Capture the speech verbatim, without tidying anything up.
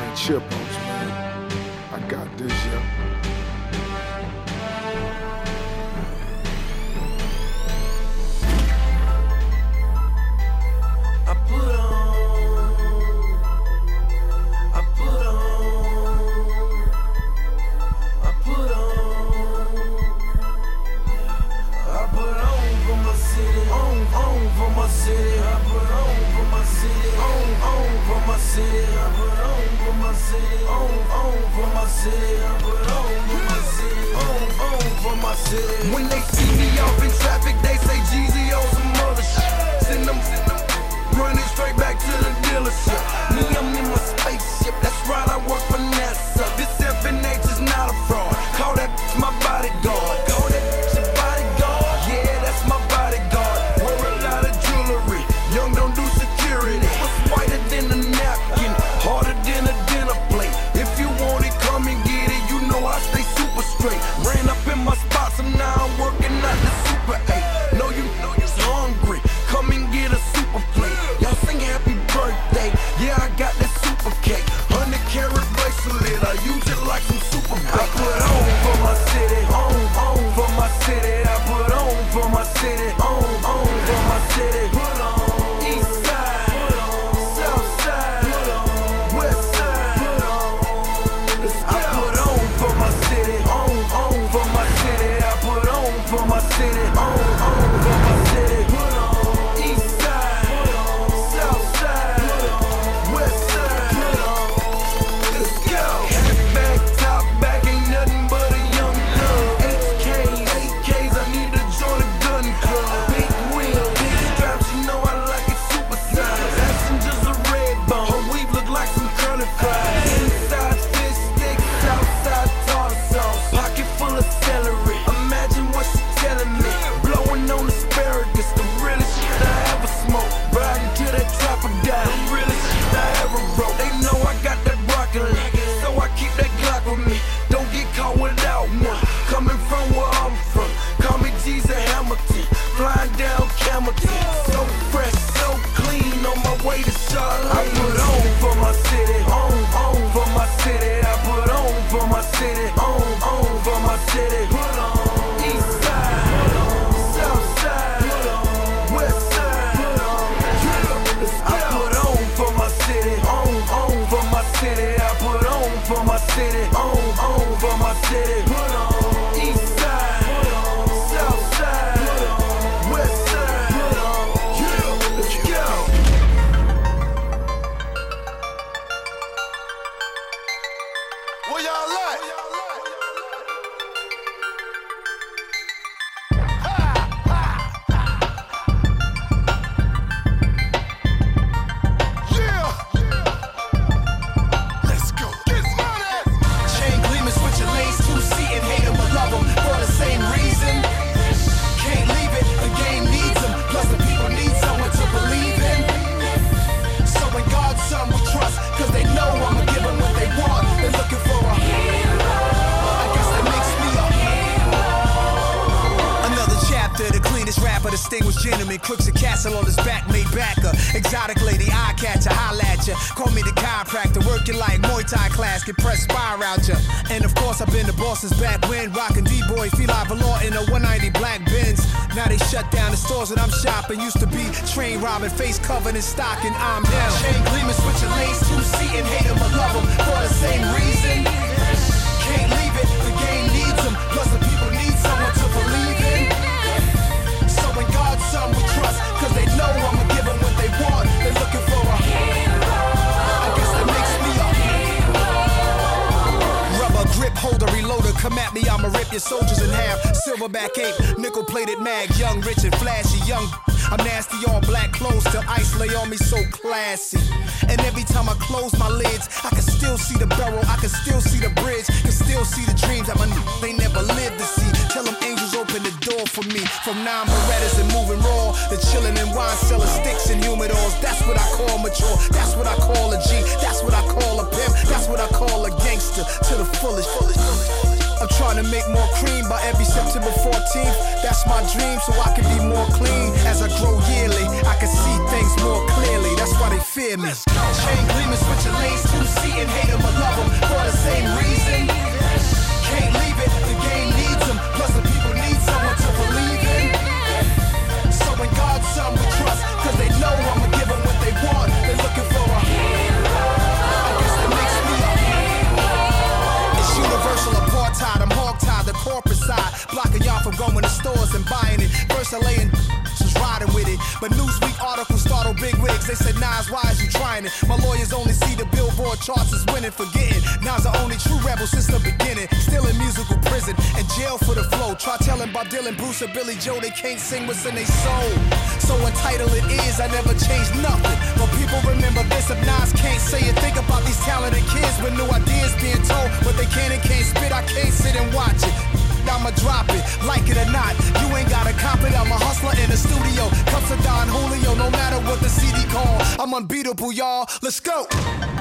man, chill post, man. I got this, yeah. I put on, I put on, I put on, I put on for my city, on, on for my city, I put on for my city, on, on for my city, I put on for my city, on, on for my city, I put on for my city, on, on for my city. When they see me off in traffic, they say Jeezy on some other shit. Send them, send them. Running straight back to the dealership. Me, I'm in my spaceship. That's right, I work for NASA. This F N H is not a fraud. Call that my bodyguard. Call that your bodyguard. Yeah, that's my bodyguard. Wear a lot of jewelry. Young don't do security. What's whiter than a napkin? Harder than a dinner plate. If you want it, come and get it. You know I stay super straight. Ran up in my spots and now I'm working out the Super eight. Know you know you're hungry. Come and get a super plate. Y'all sing happy birthday. Yeah, I got that super cake. Hundred carat bracelet. I use it like some super bait. I put on for my city. On, on for my city. I put on for my city. On, on for my city. Put on. East side. Put on. South side. Put on. West side. Put on. Let's go. I put on for my city. On, on for my city. I put on for my city. On, on for my city. Put on. So fresh, so clean, on my way to Charlotte. I put on for my city, on, on for my city. I put on for my city, on, on for my city. Put on. East side, put on. South side, put on. West side, put on. I put on for my city, on, on for my city. I put on for my city, on, on for my city. Put on. East side, put on. South side, put on. West side. Where y'all at? Yeah. Let's go. Get money. Chain gleaming, switching lanes, two-seat and hate 'em or love 'em for the same reason. Can't leave it, the game needs 'em. Plus the people need someone to believe in. So in God's son we trust, cause they know I'ma give 'em what they want. They're looking for a hero. I guess that makes me a hero. Another chapter, the cleanest rapper, distinguished gentleman, crooks a castle on his back, made backer. Exotic lady, eye catcher, holla at ya. Call me the chiropractor, working like Muay Thai class, get pressed spire out ya. And of course I've been the boss since back when, rockin' D-boy, Feli Valor in a one ninety black Benz. Now they shut down the stores that I'm shopping. Used to be train robbing, face covered in stocking. I'm down. Chain gleaming, switching lanes, two-seat and hate 'em or love 'em for the same reason. Can't leave it, the game needs 'em. Plus the people need someone to believe in. So in God's son we trust, cause they know I'ma give 'em what they want. They're looking for a hero. I guess that makes me a hero. Rubber grip holder, reloader, come at me, I'ma rip your soldiers in half. Silverback ape, nickel plated mag, young, rich and flashy, young. I'm nasty, all black clothes till ice lay on me so classy. And every time I close my lids, I can still see the barrel, I can still see the bridge, can still see the dreams that my n- they never lived to see. Tell them angels open the door for me. From nine Berettas and moving raw, the chillin' and wine cellar sticks and humidors. That's what I call mature, that's what I call a G, that's what I call a pimp, that's what I call a gangster to the fullest. I'm trying to make more cream by every September fourteenth. That's my dream, so I can be more clean. As I grow yearly, I can see things more clearly. That's why they fear me. Chain gleaming, switching lanes, two-seat and hate 'em Course L A and was riding with it. But Newsweek articles startled big wigs. They said, Nas, why is you trying it? My lawyers only see the Billboard charts as winning, forgetting Nas the only true rebel since the beginning. Still in musical prison and jail for the flow. Try telling Bob Dylan, Bruce, or Billy Joe they can't sing what's in their soul. So entitled it is, I never changed nothing. But people remember this if Nas can't say it. Think about these talented kids with new ideas being told. But they can and can't spit, I can't sit and watch it. I'ma drop it, like it or not. You ain't gotta cop it, I'm a hustler in the studio. Cups of Don Julio, no matter what the C D call. I'm unbeatable, y'all. Let's go.